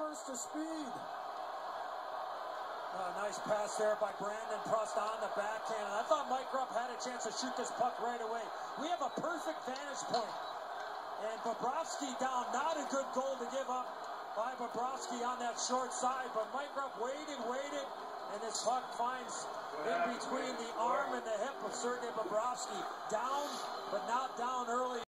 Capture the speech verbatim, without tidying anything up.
burst of speed. Oh, nice pass there by Brandon Prust on the backhand. I thought Mike Rupp had a chance to shoot this puck right away. We have a perfect vantage point. And Bobrovsky down, not a good goal to give up by Bobrovsky on that short side. But Mike Rupp waited, waited, and this puck finds in between the arm and the hip of Sergei Bobrovsky. Down, but not down early.